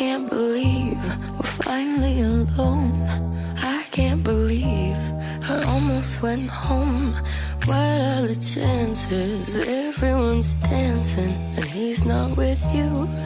can't believe we're finally alone. I can't believe I almost went home. What are the chances? Everyone's dancing and he's not with you.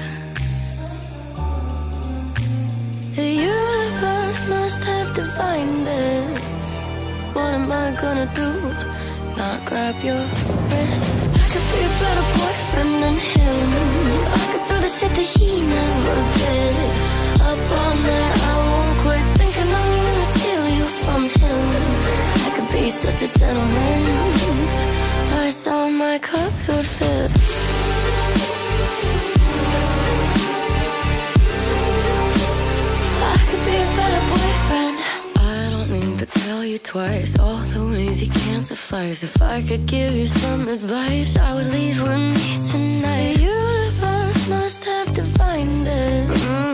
The universe must have divined this. What am I gonna do? Not grab your wrist? I could be a better boyfriend than him. I could do the shit that he never did. Up all night, I won't quit thinking I'm gonna steal you from him. I could be such a gentleman, plus all my clothes would fit. I could be a better boyfriend. I don't need to tell you twice all the ways you can't suffice. If I could give you some advice, I would leave with me tonight. The universe must have divined it.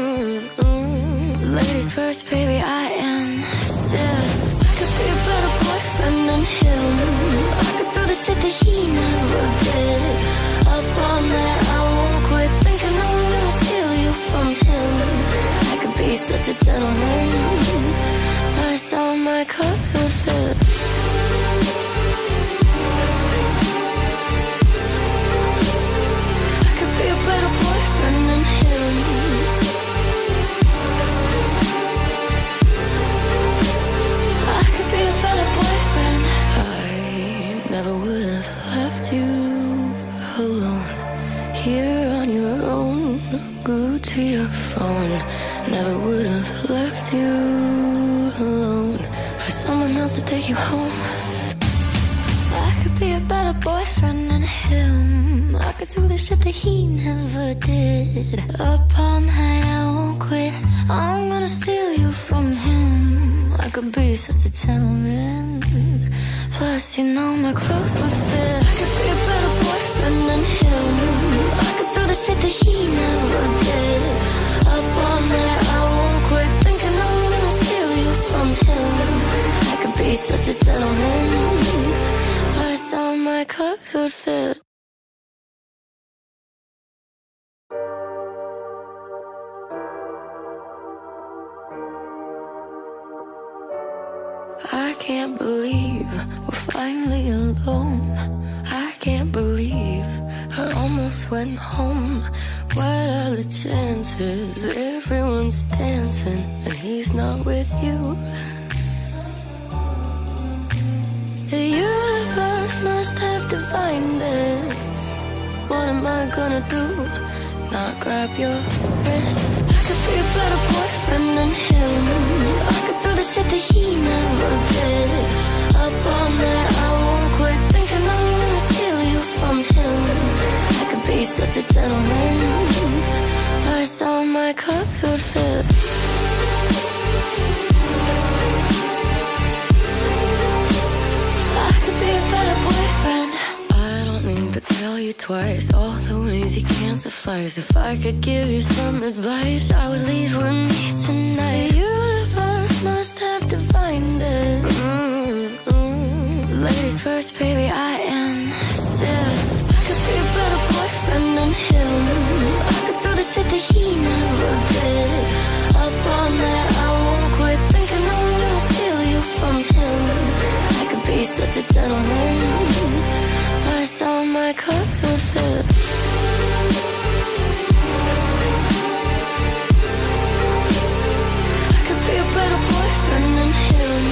Ladies first, baby, I insist. I could be a better boyfriend than him. I could do the shit that he never did. Up all night, I won't quit thinking I'm gonna steal you from him. I could be such a gentleman, plus all my clothes would fit. I could be a better boyfriend than him. I could be a better boyfriend. I never would have left you alone, here on your own. Glued to your phone. Never would have left you alone for someone else to take you home. I could be a better boyfriend than him. I could do the shit that he never did. Up all night, I won't quit. I'm gonna steal you from him. I could be such a gentleman, plus you know my clothes would fit. I could be a better boyfriend than him. I could do the shit that he never did. Up all night, I won't quit thinking I'm gonna steal you from him. I could be such a gentleman, plus all my clothes would fit. I can't believe we're finally alone. I can't believe I almost went home. What are the chances? Everyone's dancing and he's not with you. The universe must have divined this. What am I gonna do? Not grab your wrist? I could be a better boyfriend than him. I could do the shit that he never did. Up all night, I won't quit thinking I'm gonna steal you from him. I could be such a gentleman, plus all my clothes would fit. I could be a better boyfriend. I don't need to tell you twice all the ways you can't suffice. If I could give you some advice, I would leave with me tonight. The universe must have divined it. Ladies first, baby, I insist. I could be a better boyfriend than him. I could do the shit that he never did. Up all night, I won't quit thinking I'm gonna steal you from him. I could be such a gentleman, plus all my clothes would fit. I could be a better boyfriend than him.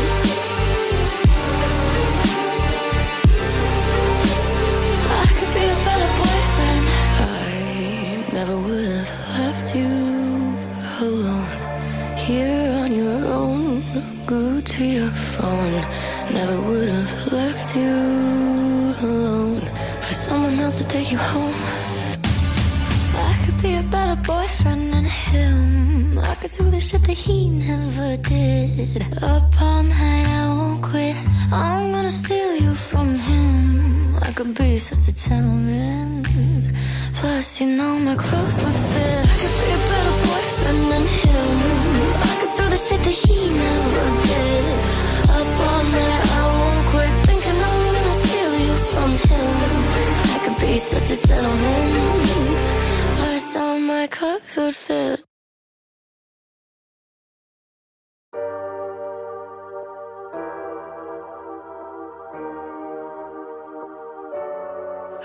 I could be a better boyfriend. I never would have left you alone, here on your own. Glued to your phone. Never would have left you alone for someone else to take you home. I could be a better boyfriend than him. I could do the shit that he never did. Up all night, I won't quit. I'm gonna steal you from him. I could be such a gentleman, plus you know my clothes would fit. I could be a better boyfriend than him. I could do the shit that he never did. Up all night, I won't quit thinking I'm gonna steal you from him. I could be such a gentleman, plus all my clothes would fit.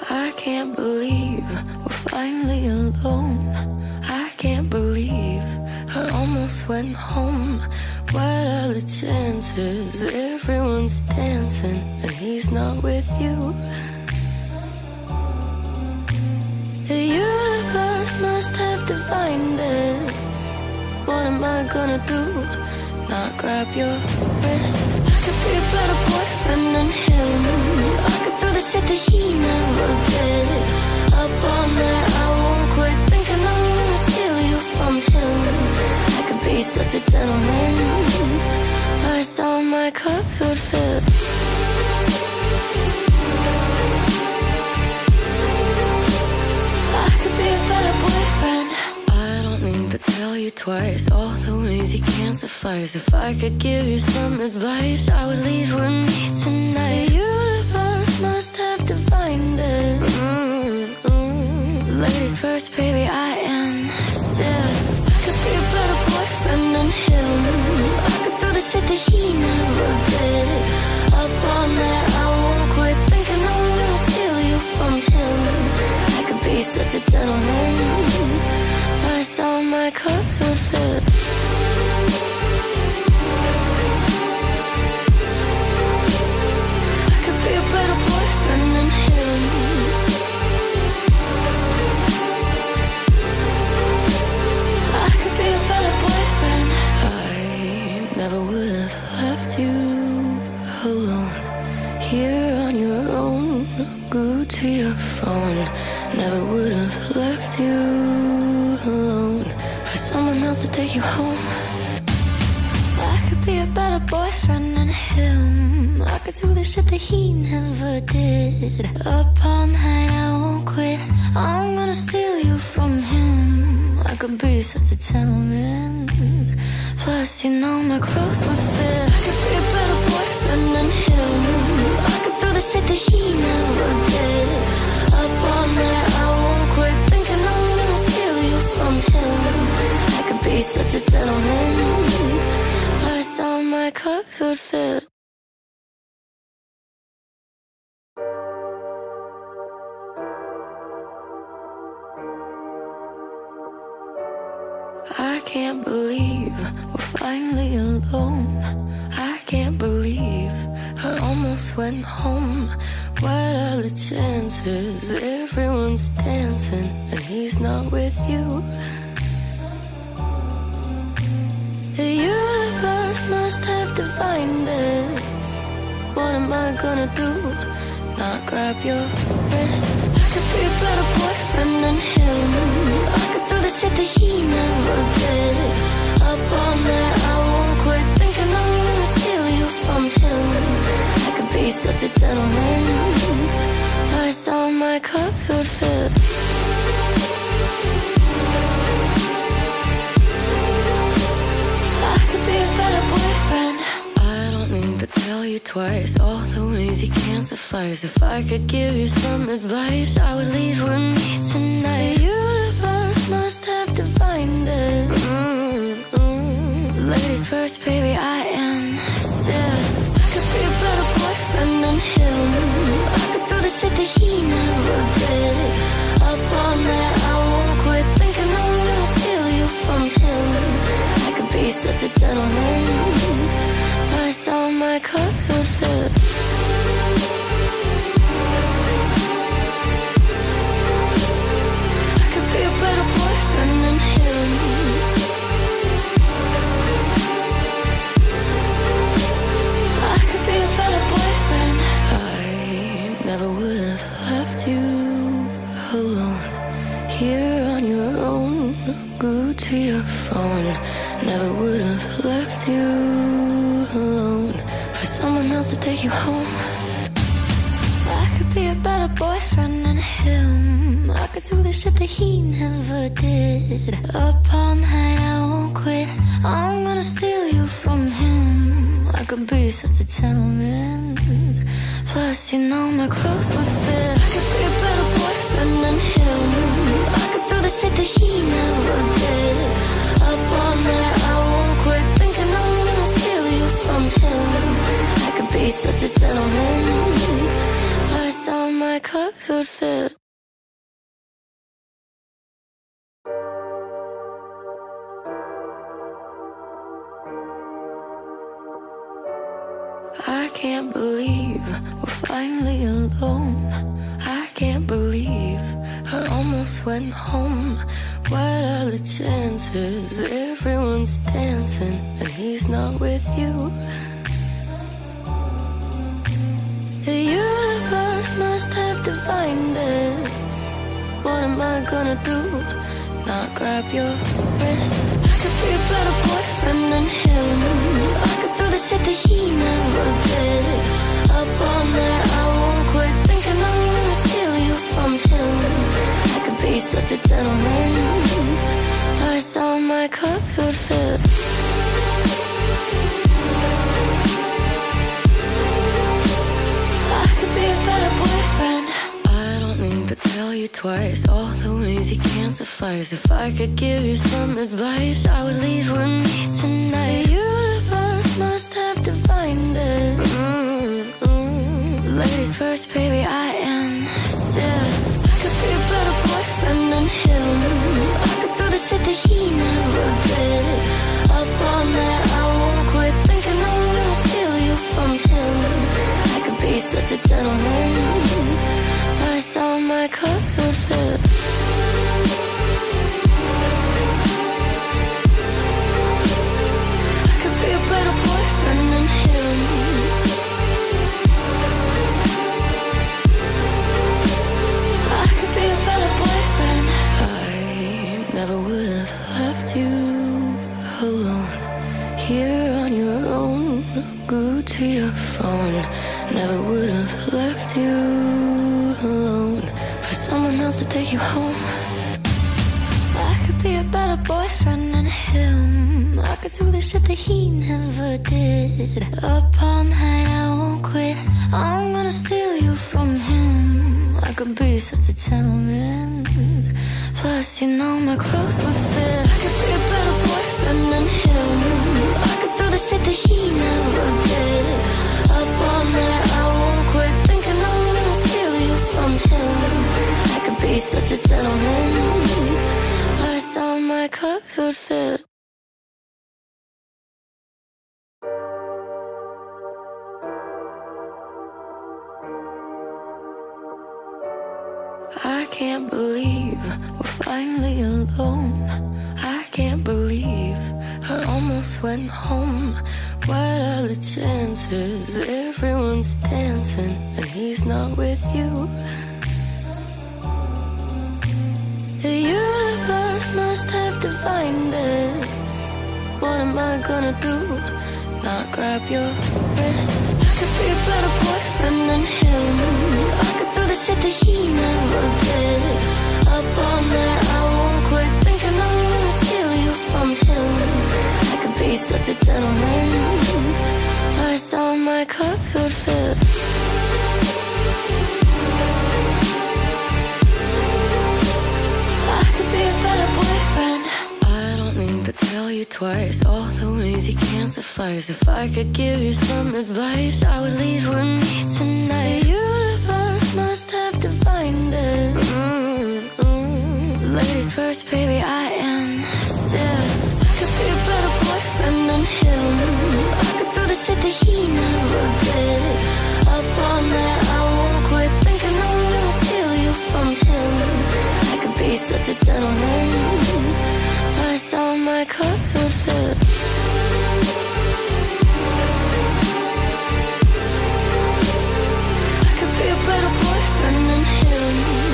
I can't believe we're finally alone. I can't believe I almost went home. What are the chances? Everyone's dancing and he's not with you. The universe must have divined this. What am I gonna do? Not grab your wrist. I could be a better boyfriend than him. I could do the shit that he never did. Up all night, I won't quit thinking I'm gonna steal you from him. I could be such a gentleman, plus all my clothes would fit. I could be a better boyfriend. I don't need to tell you twice all the ways you can't suffice. If I could give you some advice, I would leave with me tonight. The universe must have divined it. Ladies first, baby, I insist. I could be a better boyfriend than him. I could do the shit that he never did. Up all night, I won't quit thinking I'm gonna steal you from him. I could be such a gentleman, plus all my clothes would fit. I could be a better boyfriend than him. I could be a better boyfriend. I never would have left you alone, here on your own. Glued to your phone. Never would have left you alone for someone else to take you home. I could be a better boyfriend than him. I could do the shit that he never did. Up all night, I won't quit. I'm gonna steal you from him. I could be such a gentleman, plus you know my clothes would fit. I could be a better boyfriend than him. I could do the shit that he never did. Up all night, I won't quit thinking I'm gonna steal you from him. I could be such a gentleman, plus all my clothes would fit. I can't believe we're finally alone. I can't believe I almost went home. What are the chances? Everyone's dancing and he's not with you. The universe must have divined this. What am I gonna do? Not grab your wrist. I could be a better boyfriend than him. I could do the shit that he never did. Up all night, I won't quit thinking I'm gonna steal you from him. I could be such a gentleman, plus all my clothes would fit. I could be a better boyfriend. I don't need to tell you twice all the ways you can't suffice. If I could give you some advice, I would leave with me tonight. The universe must have divined it. Ladies first, baby, I insist. I could be a better boyfriend than him. I could do the shit that he never did. Up all night, I won't quit thinking I'm gonna steal you from him. I could be such a gentleman, plus all my clothes would fit. I could be a better boyfriend than him. I could be a better boyfriend. I never would have left you alone, here on your own. Glued to your phone. Never would have left you alone for someone else to take you home. I could be a better boyfriend than him. I could do the shit that he never did. Up all night, I won't quit. I'm gonna steal you from him. I could be such a gentleman, plus you know my clothes would fit. I could be a better boyfriend than him. I could do the shit that he never did. Up all night, I won't quit thinking I'm gonna steal you from him. I could be such a gentleman, plus all my clothes would fit. I can't believe we're finally alone. I can't believe I almost went home. What are the chances? Everyone's dancing and he's not with you. The universe must have divined us. What am I gonna do? Not grab your wrist? I could be a better boyfriend than him. I could do the shit that he never did. Up all night, I won't quit thinking I'm gonna steal you from him. I could be such a gentleman. Plus all my clothes would fit. I could be a better boyfriend. I don't need to tell you twice all the ways you can't suffice. If I could give you some advice, I would leave with me tonight. The universe must have divined it. Ladies first, baby, I insist. I could be a better boyfriend than him. I could do the shit that he never did. Up all night, I won't quit thinking I'm gonna steal you from him. I could be such a gentleman. Plus all my clothes would fit. I could be a better boyfriend than him. I could be a better boyfriend. I never would have left you alone. Here on your own, glued to your phone. Never would have left you alone for someone else to take you home. I could be a better boyfriend than him. I could do the shit that he never did. Up all night, I won't quit. I'm gonna steal you from him. I could be such a gentleman. Plus, you know my clothes would fit. I could be a better boyfriend than him. I could do the shit that he never did. Up all night, I won't quit thinking I'm gonna steal you from him. I could be such a gentleman. Plus all my clothes would fit. I can't believe we're finally alone. I can't believe I almost went home. What are the chances? Everyone's dancing and he's not with you. The universe must have divined us. What am I gonna do? Not grab your wrist? I could be a better boyfriend than him. I could do the shit that he never did. Up all night, I won't quit thinking I'm gonna steal you from him. I could be such a gentleman. Plus all my clothes would fit. I could be a better boyfriend. I don't need to tell you twice all the ways you can't suffice. If I could give you some advice, I would leave with me tonight. The universe must have divined it. Ladies first, baby, I insist. I could be a better boyfriend than him. I could do the shit that he never did. Up all night, I won't quit thinking I'm gonna steal you from him. I could be such a gentleman. Plus all my clothes would fit. I could be a better boyfriend than him.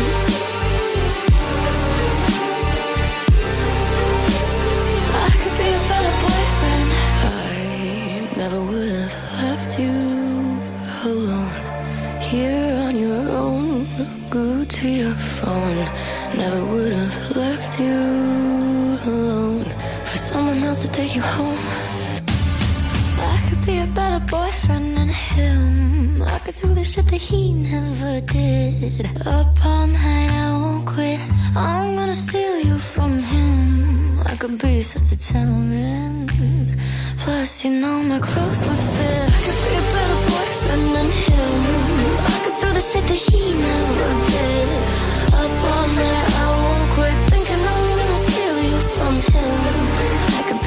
I could be a better boyfriend. I never would have left you alone. Here on your own, glued to your phone. Never would have left you alone for someone else to take you home. I could be a better boyfriend than him. I could do the shit that he never did. Up all night, I won't quit. I'm gonna steal you from him. I could be such a gentleman. Plus, you know my clothes would fit. I could be a better boyfriend than him. I could do the shit that he never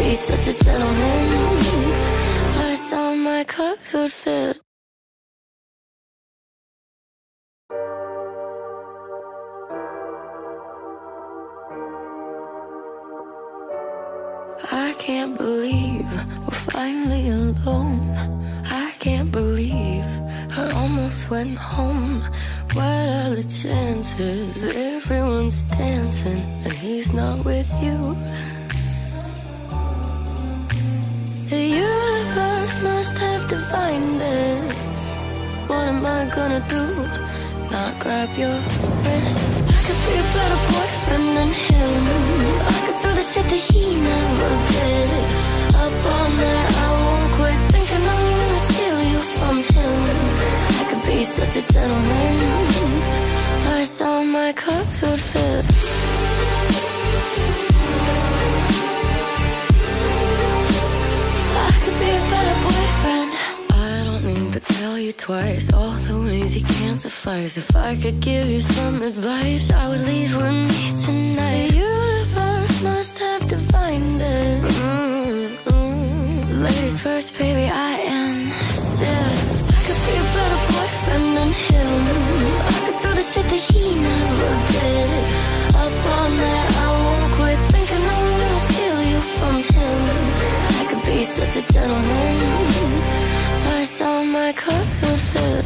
be such a gentleman. Plus all my clothes would fit. I can't believe we're finally alone. I can't believe I almost went home. What are the chances? Everyone's dancing and he's not with you. The universe must have divined this. What am I gonna do? Not grab your wrist. I could be a better boyfriend than him. I could do the shit that he never did. Up all night, I won't quit thinking I'm gonna steal you from him. I could be such a gentleman. Plus all my clothes would fit. I could be a better boyfriend. I don't need to tell you twice all the ways you can't suffice. If I could give you some advice, I would leave with me tonight. The universe must have divined it. Ladies first, baby, I insist. I could be a better boyfriend than him. I could do the shit that he never did. Up all night, I won't quit thinking I'm gonna steal you from him. I could be such a gentleman. Plus all my clothes would fit.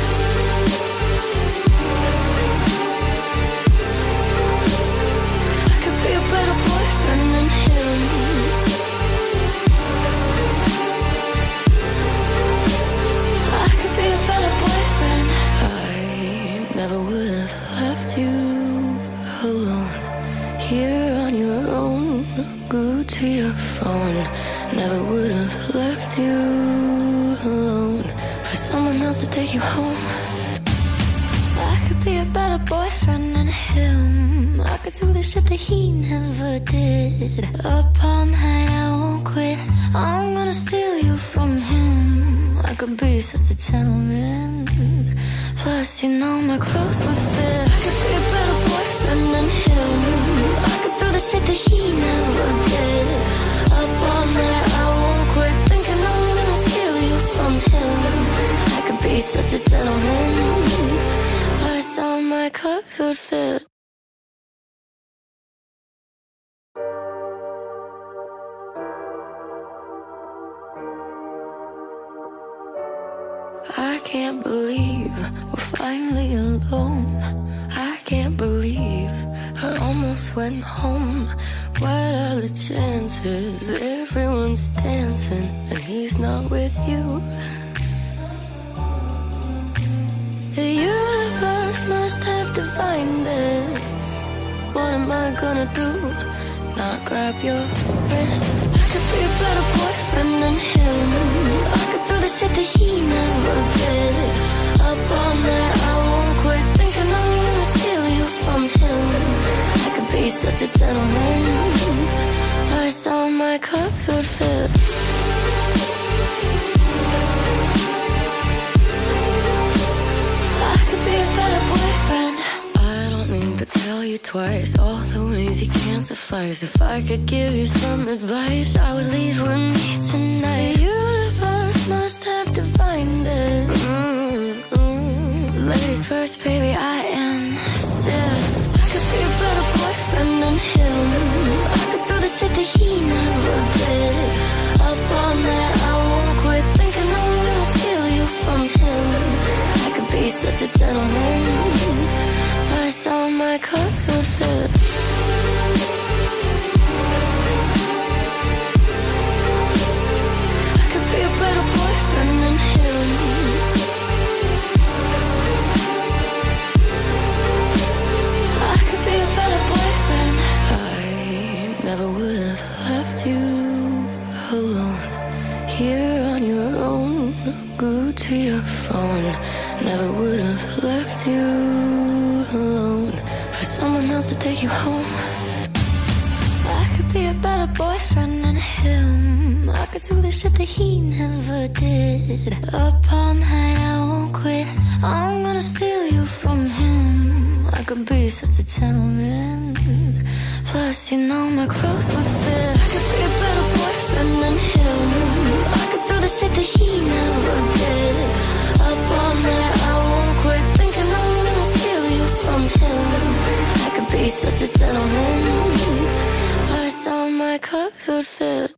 I could be a better boyfriend than him. I could be a better boyfriend. I never would have left you alone. Here on your own, glued to your phone. Never would have left you alone for someone else to take you home. I could be a better boyfriend than him. I could do the shit that he never did. Up all night, I won't quit. I'm gonna steal you from him. I could be such a gentleman. Plus, you know my clothes would fit. I could be a better boyfriend than him. I could do the shit that he never did. Up all night, I won't quit thinking I'm gonna steal you from him. I could be such a gentleman. Plus all my clothes would fit. I can't believe we're finally alone. I can't believe I almost went home. What are the chances? Everyone's dancing and he's not with you. The universe must have divined this. What am I gonna do? Not grab your wrist. I could be a better boyfriend than him. I could do the shit that he never did. Up all night, I won't quit thinking I'm gonna steal you from him. I could be such a gentleman. Plus all my clothes would fit. I could be a better boyfriend. I don't need to tell you twice all the ways you can't suffice. If I could give you some advice, I would leave with me tonight. The universe must have divined it. Ladies first, baby, I insist. I could be a better boyfriend than him. I could do the shit that he never did. Up all night, I won't quit thinking I'm gonna steal you from him. I could be such a gentleman. Plus all my clothes would fit. I could be a better boyfriend than him. I could be a better boyfriend. I never would have left you alone. Here on your own, glued to your phone. Never would have left you alone for someone else to take you home. I could be a better boyfriend than him. I could do the shit that he never did. Up all night, I won't quit. I'm gonna steal you from him. I could be such a gentleman. Plus, you know my clothes would fit. I could be a better boyfriend than him. I could do the shit that he never did. Up all night, I won't quit thinking I'm gonna steal you from him. I could be such a gentleman. Plus, all my clothes would fit.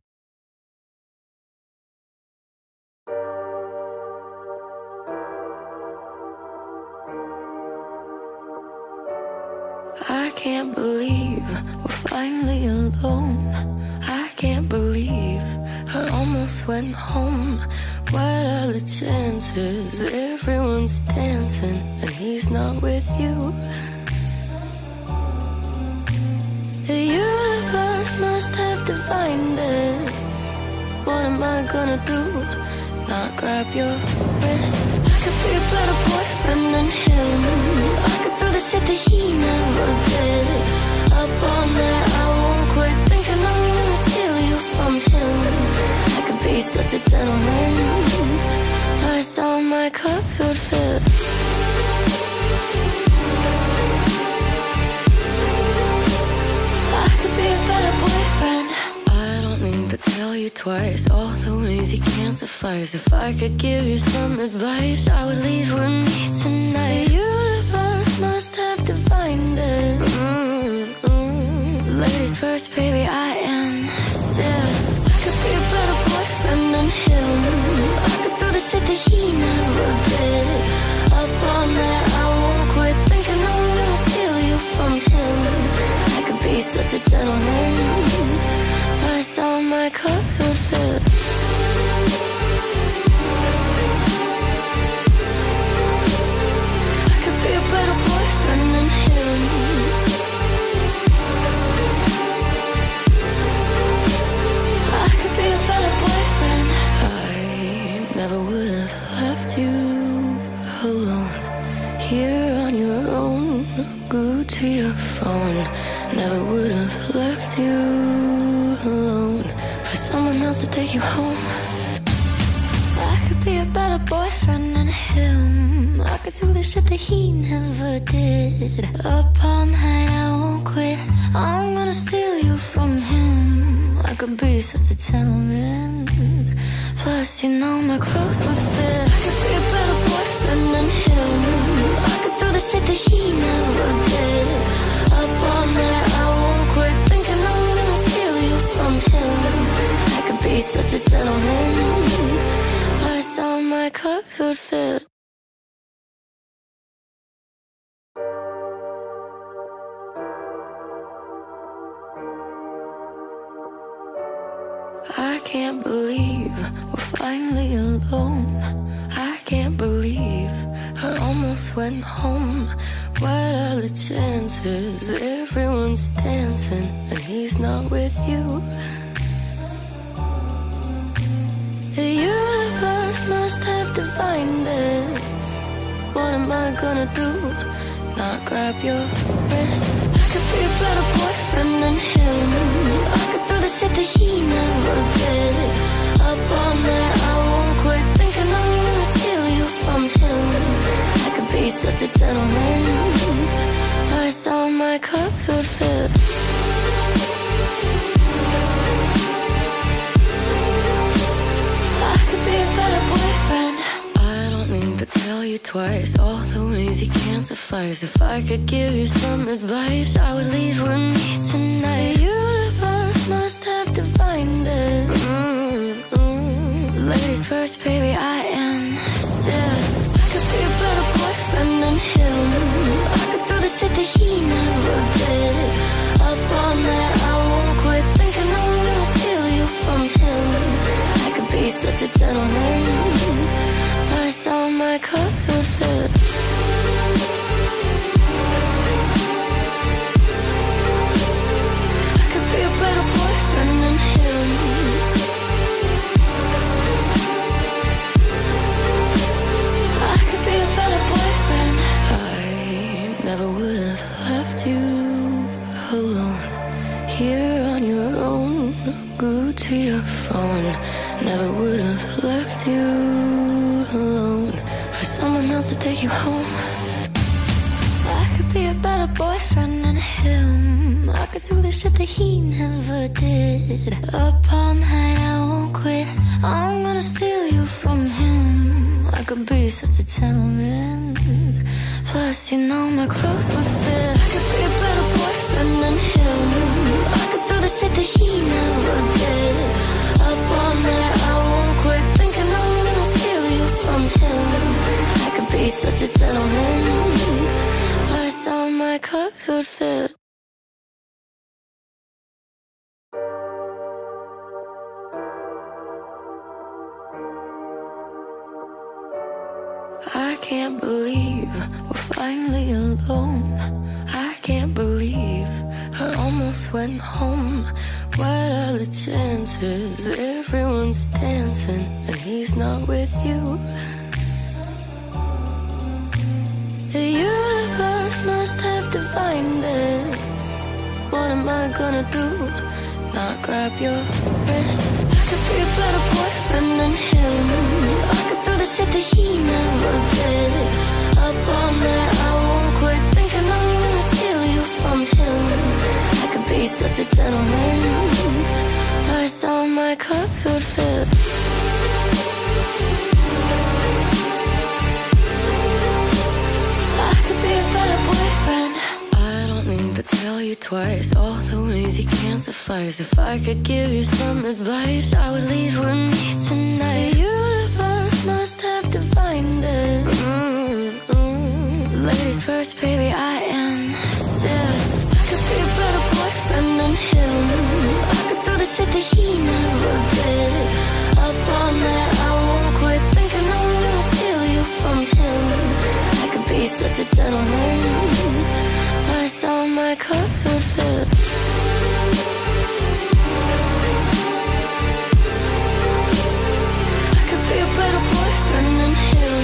I can't believe we're finally alone. I can't believe I almost went home. What are the chances? Everyone's dancing and he's not with you. The universe must have divined this. What am I gonna do? Not grab your wrist. I could be a better boyfriend than him. I could do the shit that he never did. Up all night, I won't quit thinking I'm gonna steal you from him. I could be such a gentleman. Plus, all my clothes would fit. I could be a better boyfriend. I don't need to tell you twice all the ways you can't suffice. If I could give you some advice, I would leave with me tonight. The universe must have divined it. Ladies first, baby, I insist. I could be a better boyfriend than him. I could do the shit that he never did. Up all night, I won't quit thinking I'm gonna steal you from him. I could be such a gentleman. Plus, all my clothes would fit. I could be a better boyfriend than him. I could be a better boyfriend. I never would have left you alone. Here on your own, glued to your phone. Never would have left you alone for someone else to take you home. I could be a better boyfriend than him. I could do the shit that he never did. Up all night, I won't quit. I'm gonna steal you from him. I could be such a gentleman. Plus, you know my clothes would fit. I could be a better boyfriend than him. I could do the shit that he never did. Up all night, I won't quit thinking I'm gonna steal you from him. I could be such a gentleman. Plus, all my clothes would fit. I can't believe we're finally alone. I can't believe I almost went home. What are the chances? Everyone's dancing and he's not with you. The universe must have divined this. What am I gonna do? Not grab your wrist. I could be a better boyfriend than him. I could do the shit that he never did. Up all night, I won't quit thinking I'm gonna steal you from him. I could be such a gentleman. Plus, all my clothes would fit. I could be a better boyfriend. I don't need to tell you twice all the ways you can't suffice. If I could give you some advice, I would leave with me tonight. The universe must have divined it. Ladies first, baby, I insist. I could be a better boyfriend than him. I could do the shit that he never did. Up all night, I won't quit thinking I'm gonna steal you from him. I could be such a gentleman. Plus, all my clothes would fit. I could be a better boyfriend than him. I could be a better boyfriend. I never would have left you alone. Here on your own, glued to your phone. Never would have left you alone for someone else to take you home. I could be a better boyfriend than him. I could do the shit that he never did. Up all night, I won't quit. I'm gonna steal you from him. I could be such a gentleman. Plus, you know my clothes would fit. I could be a better boyfriend than him. I could do the shit that he never did. Up all night, I won't quit. Thinking I'm gonna steal you from him. I could be such a gentleman. Plus, all my clothes would fit. I can't believe we're finally alone. I can't believe I almost went home. What are the chances? Everyone's dancing and he's not with you. The universe must have defined this. What am I gonna do? Not grab your wrist. I could be a better boyfriend than him. I could do the shit that he never did. Up all night, I won't quit. Thinking I'm gonna steal you from him. I could be such a gentleman. Plus, all my clothes would fit. I could be a better boyfriend. I don't need to tell you twice all the ways you can't suffice. If I could give you some advice, I would leave with me tonight. The universe must have defined it. Ladies first, baby, I insist. I could be a better boyfriend than him. I could do the shit that he never did. Up all night, I won't quit. Thinking I'm gonna steal you from him. I could be such a gentleman. Plus, all my clothes would fit. I could be a better boyfriend than him.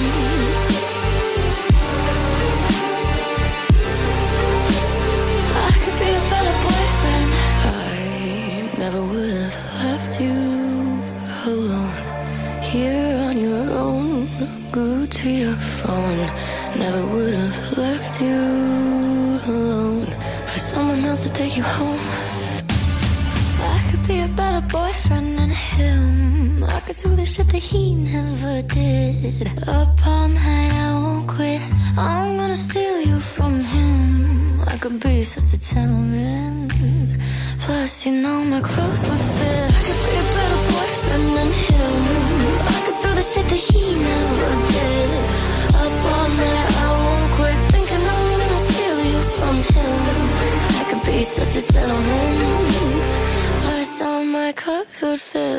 I could be a better boyfriend. I never would have left you alone. Here on your own, glued to your phone. Never would have left you alone for someone else to take you home. I could be a better boyfriend than him. I could do the shit that he never did. Up all night, I won't quit. I'm gonna steal you from him. I could be such a gentleman. Plus, you know my clothes would fit. I could be a better boyfriend than him. I could do the shit that he never did. Up all night, I won't quit. Thinking I'm gonna steal you from him. I could be such a gentleman. Plus, all my clothes would fit.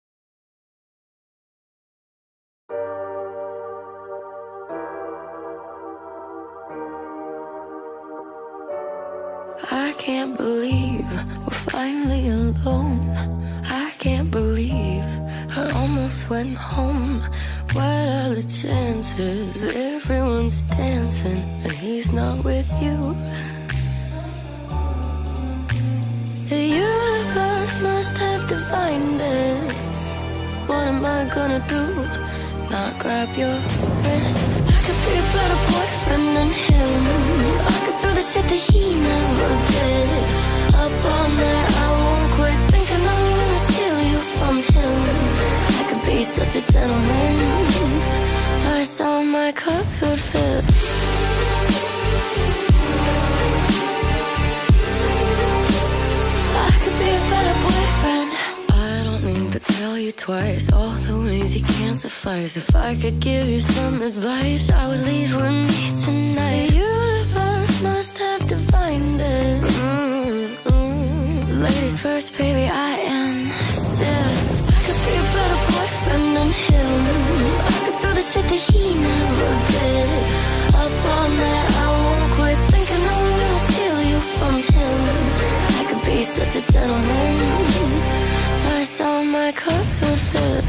I can't believe we're finally alone. I can't believe I almost went home. What are the chances? Everyone's dancing and he's not with you. The universe must have defined this. What am I gonna do? Not grab your wrist. I could be a better boyfriend than him. I could do the shit that he never did. Up all night, I won't quit. Thinking I'm gonna steal you from him. I could be such a gentleman. Plus, all my clothes would fit. I could be a better boyfriend. I don't need to tell you twice all the ways you can't suffice. If I could give you some advice, I would leave with me tonight. The universe must have defined it. Ladies first, baby, I insist. I could be a better boyfriend than him. I could do the shit that he never did. Up all night, I won't quit. Thinking I'm gonna steal you from him. I could be such a gentleman. Plus, all my clothes would fit.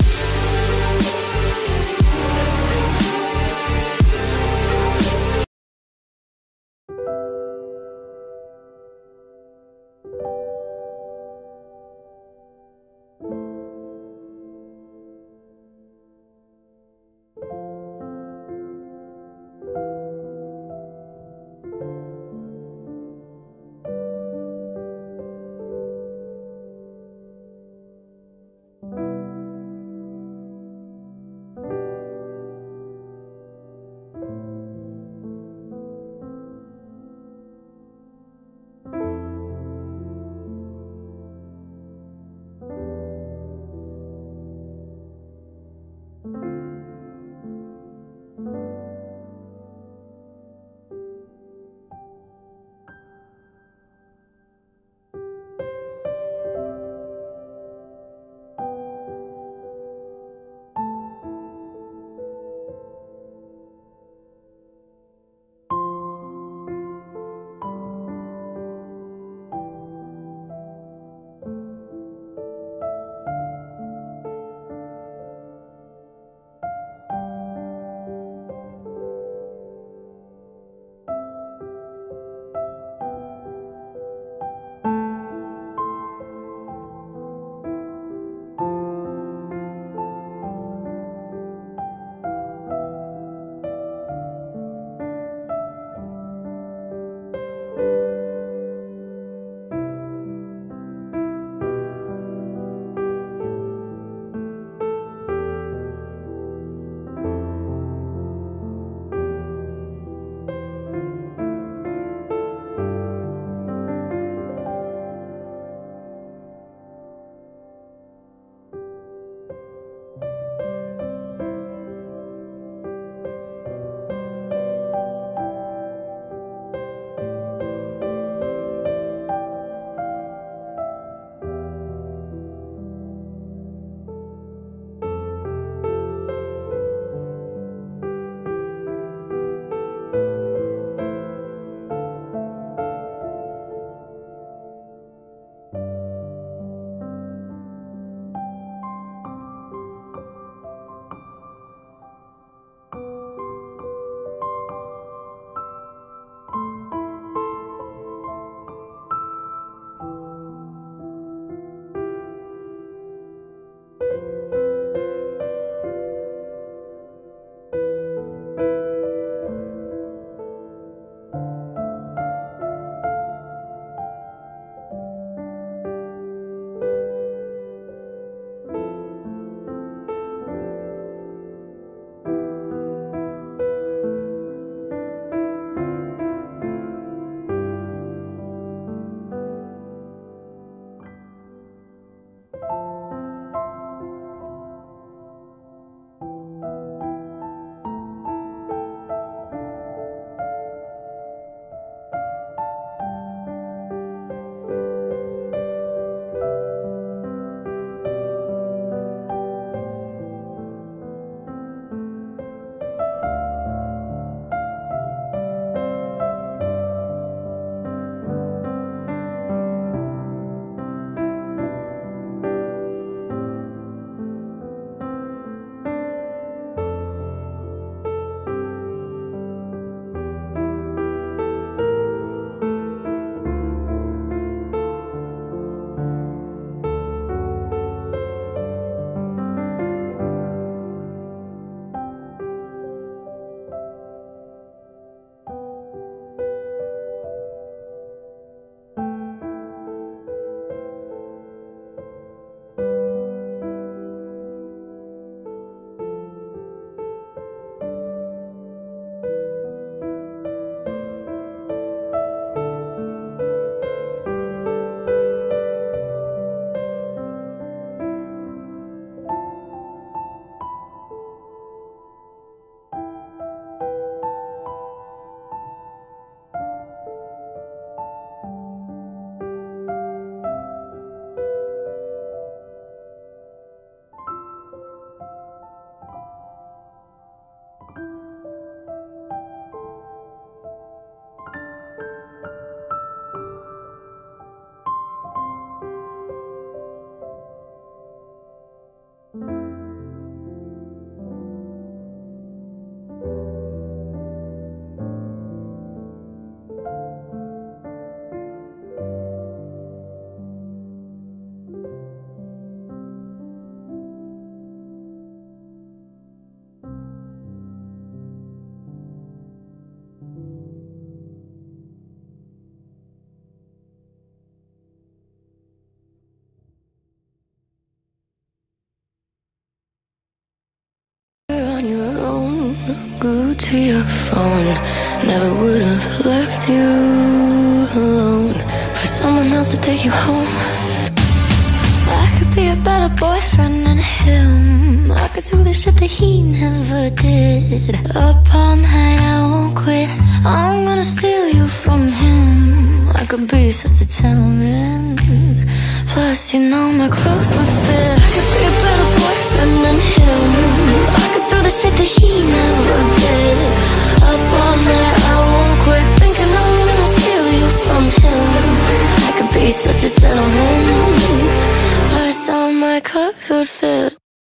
glued to your phone. Never would have left you alone for someone else to take you home. I could be a better boyfriend than him. I could do the shit that he never did. Up all night, I won't quit. I'm gonna steal you from him. I could be such a gentleman. Plus, you know my clothes would fit. I could be a better boyfriend than him. I could do the shit that he never did. Up all night, I won't quit. Thinking I'm gonna steal you from him. I could be such a gentleman. Plus, all my clothes would fit.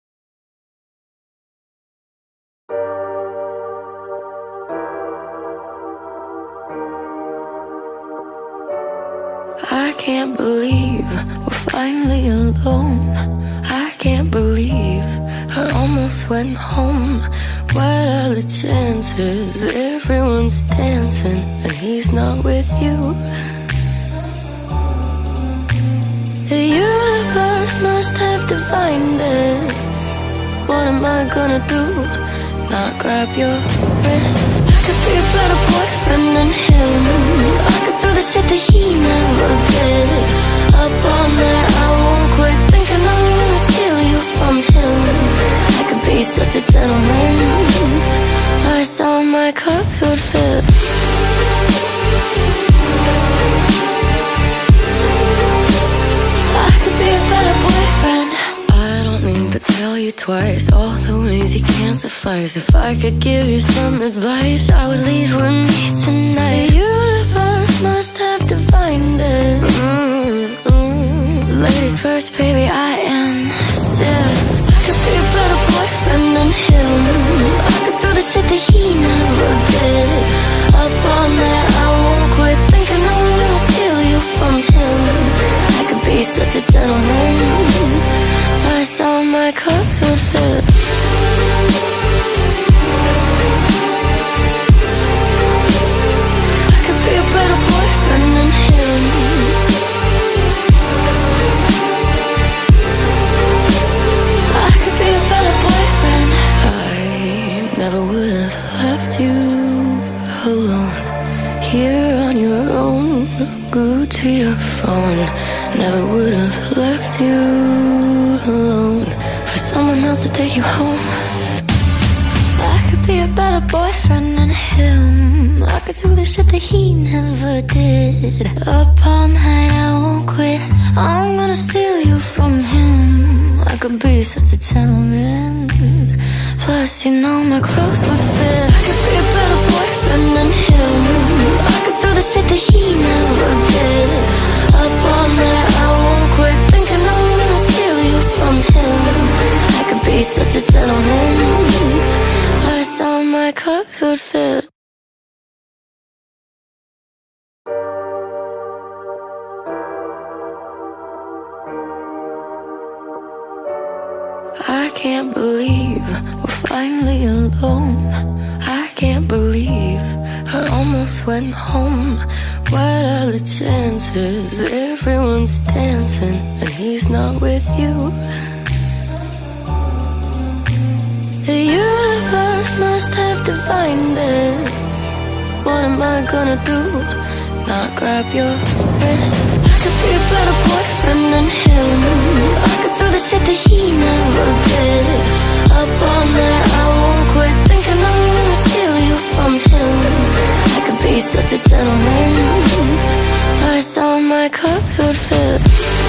I can't believe we're finally alone. I can't believe I almost went home. What are the chances? Everyone's dancing and he's not with you. The universe must have divined this. What am I gonna do? Not grab your wrist? I could be a better boyfriend than him. I could do the shit that he never did. Up all night, I won't quit. Thinking I'm gonna steal you from him. I could be such a gentleman. Plus, all my clothes would fit. I could be a better boyfriend. I don't need to tell you twice all the ways you can't suffice. If I could give you some advice, I would leave with me tonight. The universe must have divined it. Ladies first, baby, I insist. I could be a better boyfriend than him. I could do the shit that he never did. Up all night, I won't quit. Thinking I'm gonna steal you from him. I could be such a gentleman. Plus, all my clothes would fit. I could be a better boyfriend than him. I could be a better boyfriend. I never would have left you alone. Here on your own, glued to your phone. Never would have left you alone for someone else to take you home. I could be a better boyfriend than him. I could do the shit that he never did. Up all night, I won't quit. I'm gonna steal you from him. I could be such a gentleman. Plus, you know my clothes would fit. I could be a better boyfriend than him. I could do the shit that he never did. Up all night, I won't quit. Thinking I'm gonna steal you from him. I could be such a gentleman. Plus, all my clothes would fit. I can't believe we're finally alone. I can't believe I almost went home. What are the chances? Everyone's dancing and he's not with you. The universe must have divined this. What am I gonna do? Not grab your wrist? I could be a better boyfriend than him. I could do the shit that he never did. Up all night, I won't quit. Thinking I'm gonna steal you from him. I could be such a gentleman. Plus, all my clothes would fit.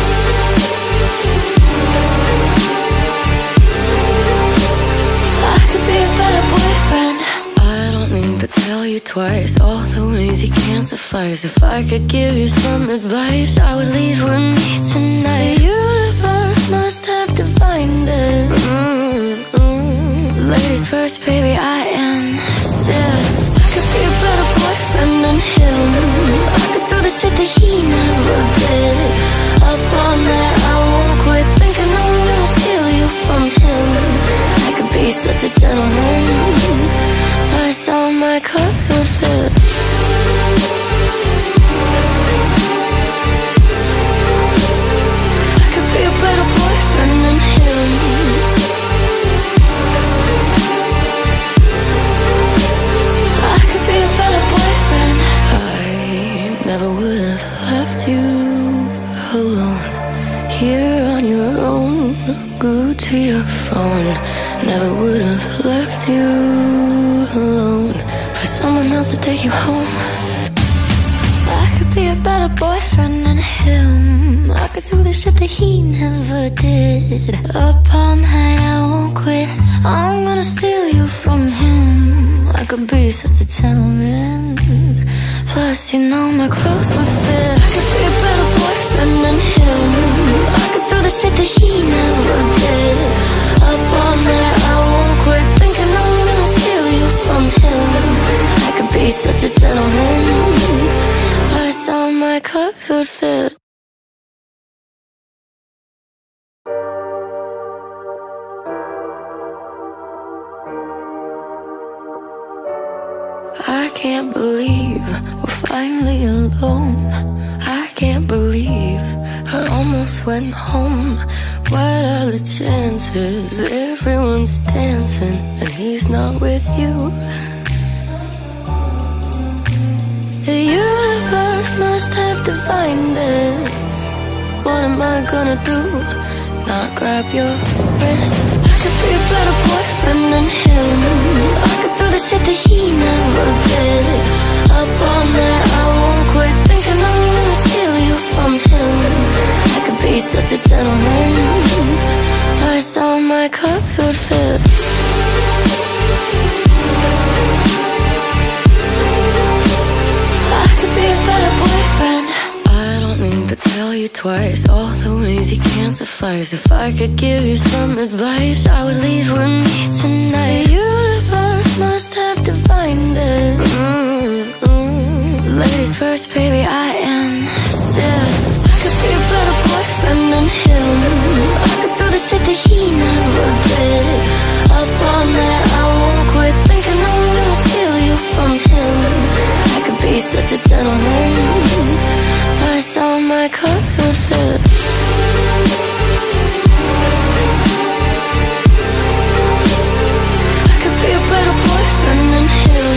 I could be a better boyfriend. I don't need to tell you twice all the ways you can't suffice. If I could give you some advice, I would leave with me tonight. The universe must have divined it. Ladies first, baby, I insist. I could be a better boyfriend than him. I could do the shit that he never did. Up all night, I won't quit. Thinking I'm gonna steal you from him. I could be such a gentleman. Plus, all my clothes would fit. I could be a better boyfriend than him. glued to your phone. Never would have left you alone for someone else to take you home. I could be a better boyfriend than him. I could do the shit that he never did. Up all night, I won't quit. I'm gonna steal you from him. I could be such a gentleman. Plus, you know my clothes would fit. I could be a better boyfriend than him. I could do the shit that he never did. Up all night, I won't quit. Thinking I'm gonna steal you from him. I could be such a gentleman. Plus, all my clothes would fit. I can't believe we're finally alone. I can't believe I almost went home. What are the chances? Everyone's dancing and he's not with you. The universe must have defined this. What am I gonna do? Not grab your wrist? I could be a better boyfriend than him. I could do the shit that he never did. Up all night, I won't quit. Thinking I'm gonna steal you from him. I could be such a gentleman. Plus, all my clothes would fit. I could be a better boyfriend. I don't need to tell you twice all the ways you can't suffice. If I could give you some advice, I would leave with me tonight. The universe must have defined it. Ladies first, baby, I insist. I could be a better boyfriend than him. I could do the shit that he never did. Up all night, I won't quit. Thinking I'm gonna steal you from him. I could be such a gentleman. Plus, all my clothes would fit. I could be a better boyfriend than him.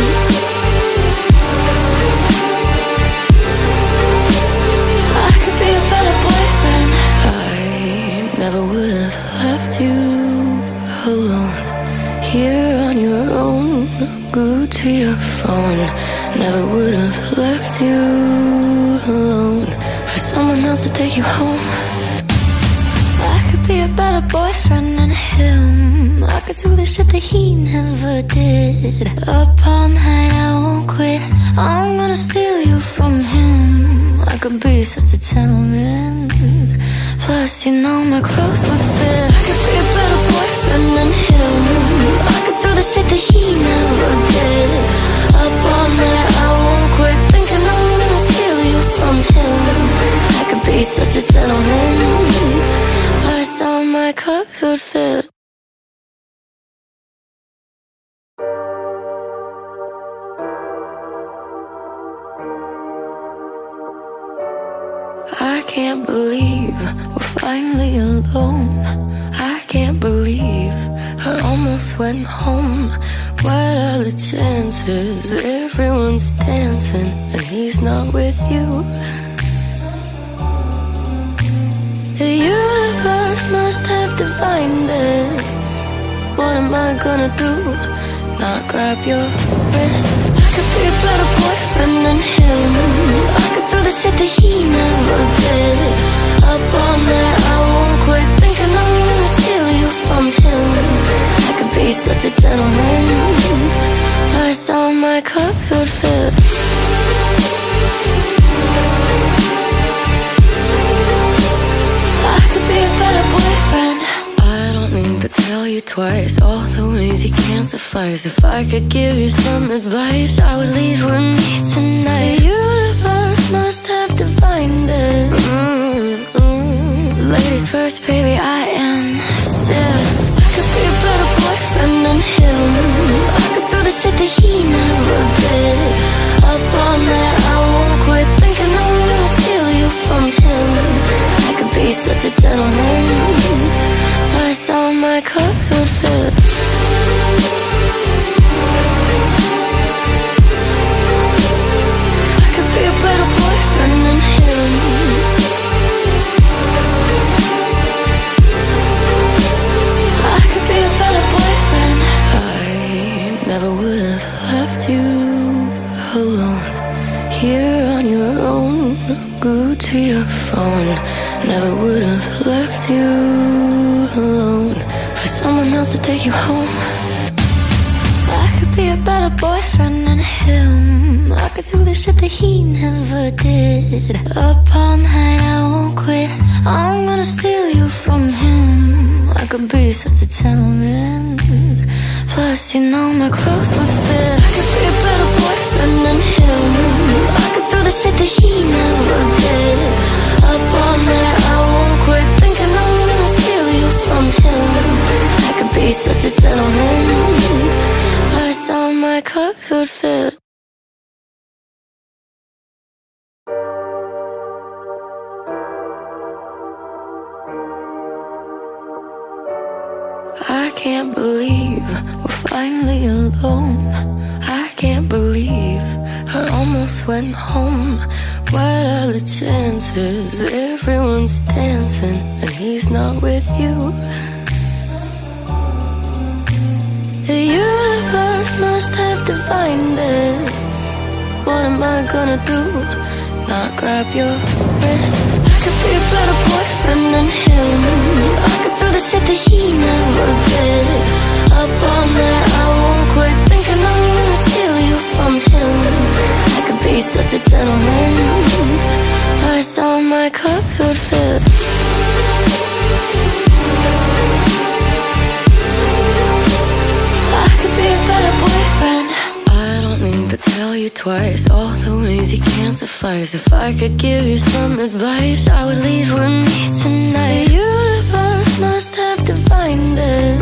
I could be a better boyfriend. I never would have left you alone. Here on your own, glued to your phone. Never would have left you alone for someone else to take you home. I could be a better boyfriend than him. I could do the shit that he never did. Up all night, I won't quit. I'm gonna steal you from him. I could be such a gentleman. Plus, you know my clothes would fit. I could be a better boyfriend than him. I could do the shit that he never did. Up all night, I won't quit. Thinking I'm gonna steal you from him. I could be such a gentleman. Plus, all my clothes would fit. I can't believe we're finally alone. I can't believe I almost went home. What are the chances? Everyone's dancing and he's not with you. The universe must have defined this. What am I gonna do? Not grab your wrist? I could be a better boyfriend than him. I could do the shit that he never did. Up all night, I won't quit. Thinking I'm gonna steal you from him. I could be such a gentleman. Plus, all my clothes would fit. I could be a better boyfriend. I don't need to tell you twice all the ways you can't suffice. If I could give you some advice, I would leave with me tonight. The universe must have defined it. Ladies first, baby, I insist. I could be a better boyfriend than him. I could do the shit that he never did. Up all night, I won't quit. Thinking I'm gonna steal you from him. I could be such a gentleman. Plus, all my clothes would fit. I could be a better boyfriend than him. alone. Here on your own, glued to your phone. Never would have left you alone for someone else to take you home. I could be a better boyfriend than him. I could do the shit that he never did. Up all night, I won't quit. I'm gonna steal you from him. I could be such a gentleman. Plus, you know my clothes would fit. I could be a better boyfriend than him. I could do the shit that he never did. Up all night, I won't quit. Thinking I'm gonna steal you from him. I could be such a gentleman. Plus, all my clothes would fit. I can't believe we're finally alone. I can't believe I almost went home. What are the chances? Everyone's dancing and he's not with you. The universe must have divined this. What am I gonna do? Not grab your wrist? I could be a better boyfriend than him. I could do the shit that he never did. Up all night, I won't quit. Thinking I'm gonna steal you from him. I could be such a gentleman. Plus, all my clothes would fit. I could be a better boyfriend. I don't need to tell you twice all the ways you can't suffice. If I could give you some advice, I would leave with me tonight. The universe must have divined it.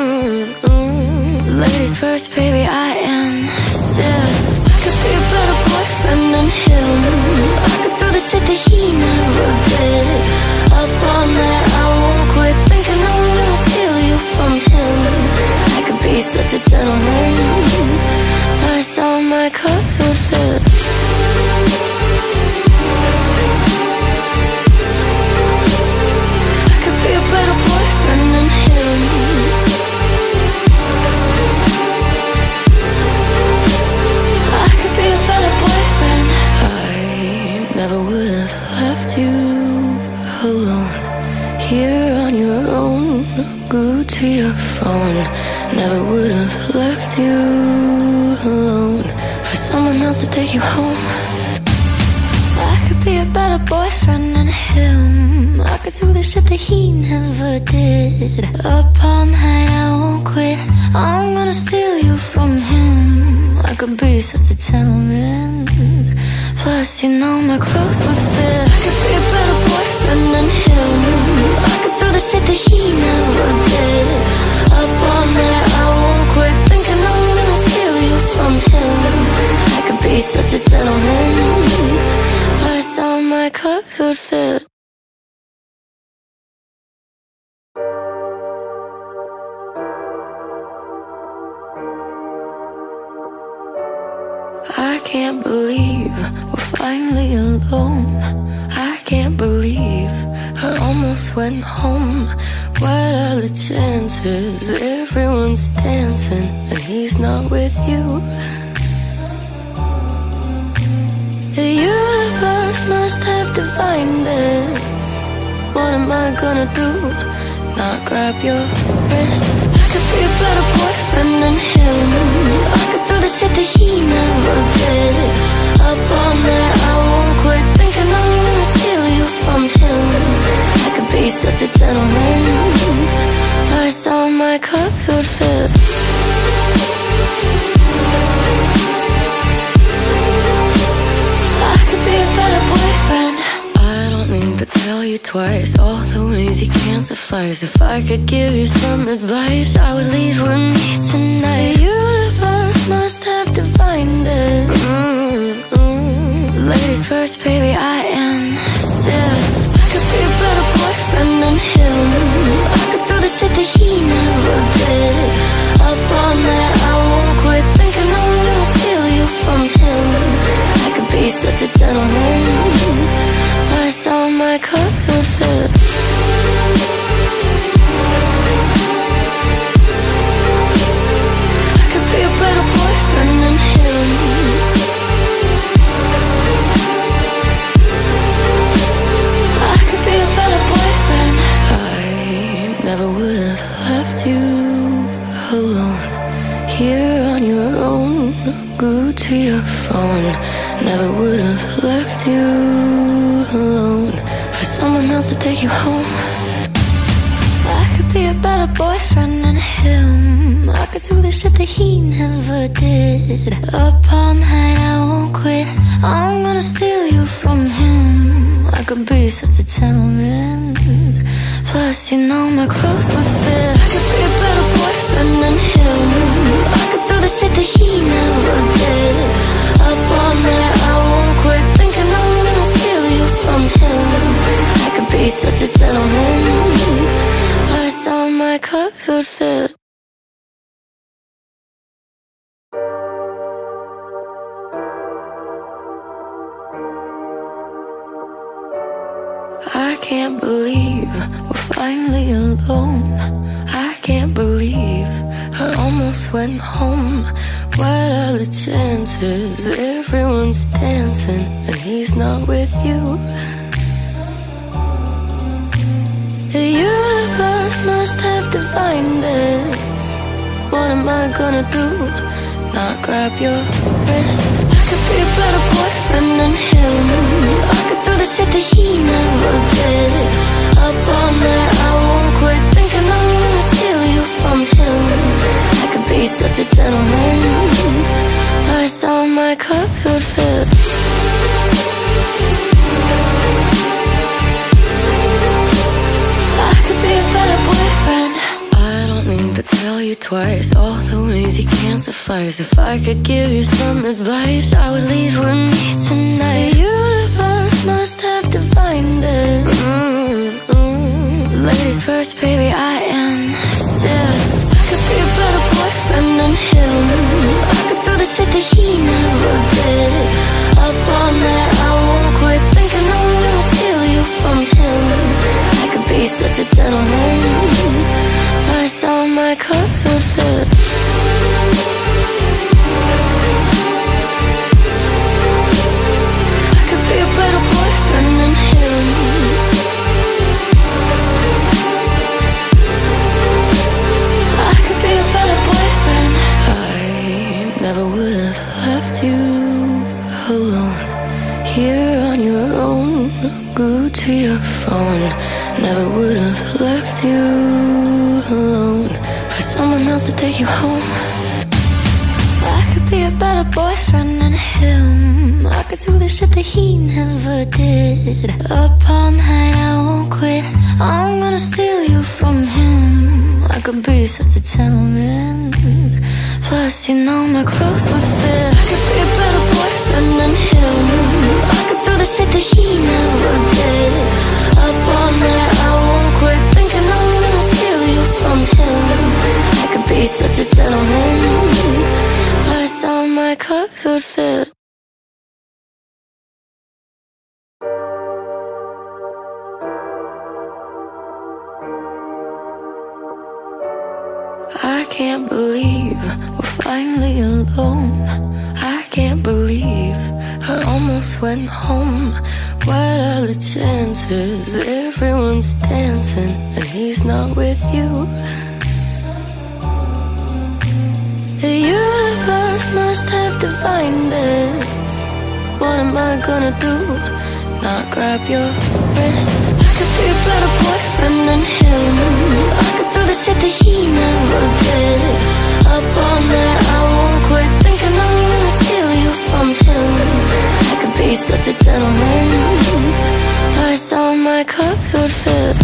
Ladies first, baby, I insist. I could be a better boyfriend than him. I could do the shit that he never did. Up all night, I won't quit. Thinking I'm gonna steal you from him. I could be such a gentleman. Plus, all my clothes would fit. I could be a better boyfriend than him. I could be a better boyfriend. I never would have left you alone. Here on your own, glued to your phone. Never would have left you alone for someone else to take you home. I could be a better boyfriend than him. I could do the shit that he never did. Up all night, I won't quit. I'm gonna steal you from him. I could be such a gentleman. Plus, you know my clothes would fit. I could be a better boyfriend than him. I could do the shit that he never did. Up all night, I won't quit. Thinking I'm gonna steal you from him. I could be such a gentleman. Plus, all my clothes would fit. I can't believe we're finally alone. I can't believe I almost went home. What are the chances? Everyone's dancing and he's not with you. The universe must have divined this. What am I gonna do? Not grab your wrist? I could be a better boyfriend than him. I could do the shit that he never did. Up all night, I won't quit. Thinking I'm gonna steal you from him. I could be such a gentleman. Plus, all my clothes would fit. I could be a better boyfriend. I don't need to tell you twice all the ways you can't suffice. If I could give you some advice, I would leave with me tonight. The universe must have divined it. Ladies first, baby, I insist. I could be a better boyfriend than him. I could do the shit that he never did. Up all night, I won't quit. Thinking I'm gonna steal you from him. I could be such a gentleman. Plus, all my clothes would fit. I could be a better boyfriend than him. to your phone. Never would have left you alone for someone else to take you home. I could be a better boyfriend than him. I could do the shit that he never did. Up all night, I won't quit. I'm gonna steal you from him. I could be such a gentleman. Plus, you know my clothes would fit. I could be a better boyfriend than him. I could do the shit that he never did. Up all night, I won't quit. Thinking I'm gonna steal you from him. I could be such a gentleman. Plus, all my clothes would fit. I can't believe we're finally alone. I can't believe I almost went home. What are the chances? Everyone's dancing and he's not with you. The universe must have divined this. What am I gonna do? Not grab your wrist? I could be a better boyfriend than him. I could do the shit that he never did. Up all night, I won't quit. Thinking I'm gonna steal you from him. I could be such a gentleman. Plus, all my clothes would fit. I could be a better boyfriend. I don't need to tell you twice all the ways you can't suffice. If I could give you some advice, I would leave with me tonight. The universe must have divined it. Ladies first, baby, I insist. I could be a better boyfriend than him. I could do the shit that he never did. Up all night, I won't quit. Thinking I'm gonna steal you from him. I could be such a gentleman. Plus, all my clothes would fit. I could be a better boyfriend than him. I could be a better boyfriend. I never would have left you alone. Here on your own, glued to your phone. Never would have left you alone for someone else to take you home. I could be a better boyfriend than him. I could do the shit that he never did. Up all night, I won't quit. I'm gonna steal you from him. I could be such a gentleman. Plus, you know my clothes would fit. I could be a better boyfriend than him. I could do the shit that he never did. Up all night, I won't quit. Thinking I'm gonna steal you from him. I could be such a gentleman. Plus, all my clothes would fit. I can't believe we're finally alone. I can't believe I almost went home. What are the chances? Everyone's dancing and he's not with you. The universe must have divined this. What am I gonna do? Not grab your wrist? I could be a better boyfriend than him. I could do the shit that he never did. Up all night, I won't quit. Thinking I'm gonna steal you from him. I could be such a gentleman. Plus, all my clothes would fit.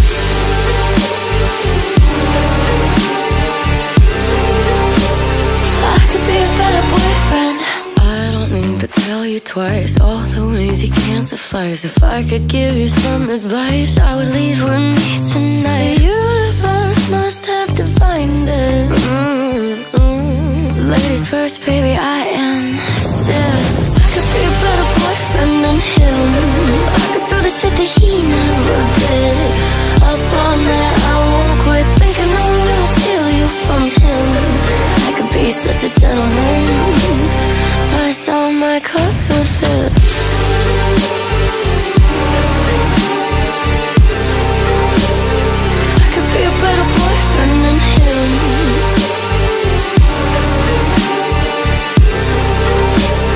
I could be a better boyfriend. I don't need to tell you twice all the ways you can't suffice. If I could give you some advice, I would leave with me tonight. The universe must have divined it. Ladies first, baby, I insist. I could be a better boyfriend than him. I could do the shit that he never did. Up all night, I won't quit. Thinking I'm gonna steal you from him. I could be such a gentleman. Plus, all my clothes would fit. I could be a better boyfriend than him.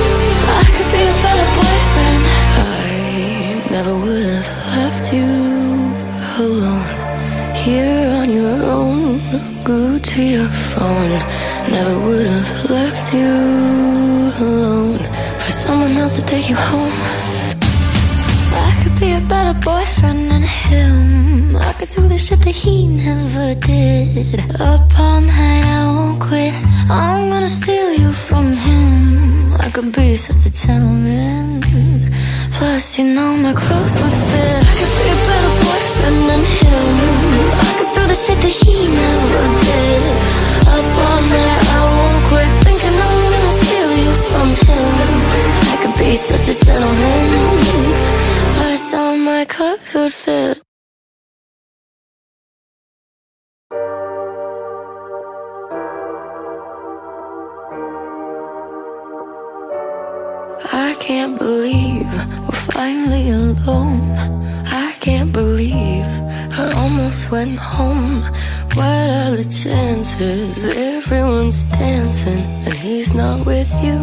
glued to your phone. Never would have left you alone for someone else to take you home. I could be a better boyfriend than him. I could do the shit that he never did. Up all night, I won't quit. I'm gonna steal you from him. I could be such a gentleman. Plus, you know my clothes would fit. I could be a better boyfriend than him. I could do the shit that he never did. Up all night, I won't quit. Thinking I'm gonna steal you from him. I could be such a gentleman. Plus, all my clothes would fit. I can't believe we're finally alone. I can't believe I almost went home. What are the chances? Everyone's dancing and he's not with you.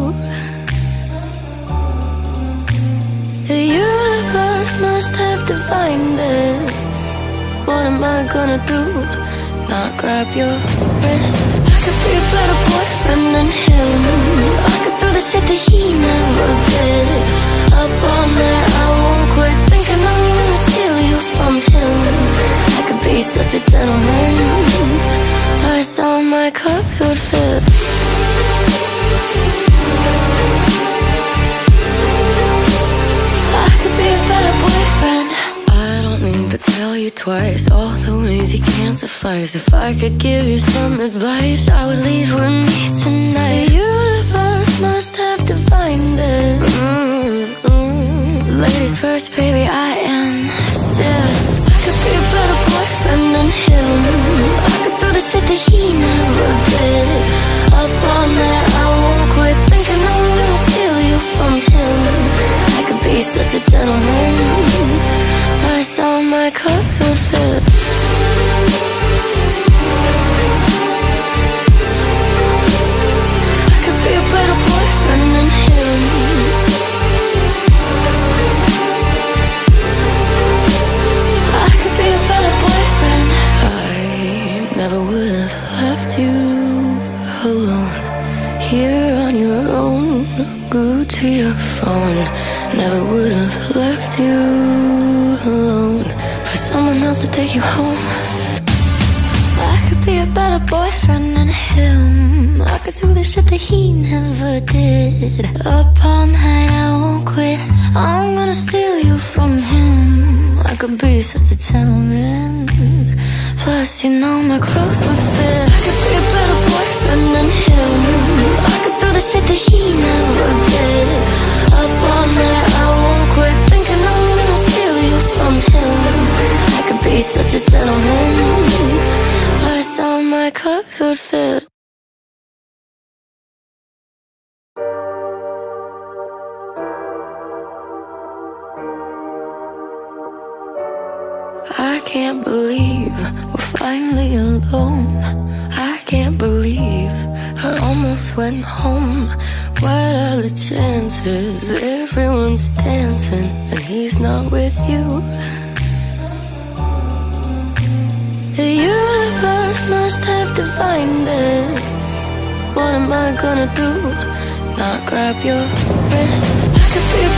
The universe must have defined this. What am I gonna do? Not grab your wrist? I could be a better boyfriend than him. I could do the shit that he never did. Up all night, I won't quit. Thinking I'm gonna steal you from him. I could be such a gentleman. Plus all my clothes would fit. I could be a better boyfriend. I don't need to tell you twice all the ways you can't suffice. If I could give you some advice, I would leave with me tonight. The universe must have defined it. Ladies first, baby, I insist. I could be a better boyfriend than him. I could do the shit that he never did. Up all night, I won't quit. Thinking I'm gonna steal you from him. I could be such a gentleman. Plus all my clothes would fit. I could be a better boyfriend than him. I could be a better boyfriend. I never would have left you alone. Here on your own, glued to your phone. Never would have left you alone for someone else to take you home. I could be a better boyfriend than him. I could do the shit that he never did. Up all night, I won't quit. I'm gonna steal you from him. I could be such a gentleman. Plus, you know my clothes would fit. I could be a better boyfriend than him. I could do the shit that he never did. Up all night, I won't quit. Thinking I'm gonna steal you from him. I could be such a gentleman. Plus, all my clothes would fit. I can't believe we're finally alone. I can't believe I almost went home. What are the chances? Everyone's dancing and he's not with you. The universe must have defined this. What am I gonna do? Not grab your wrist? I could be a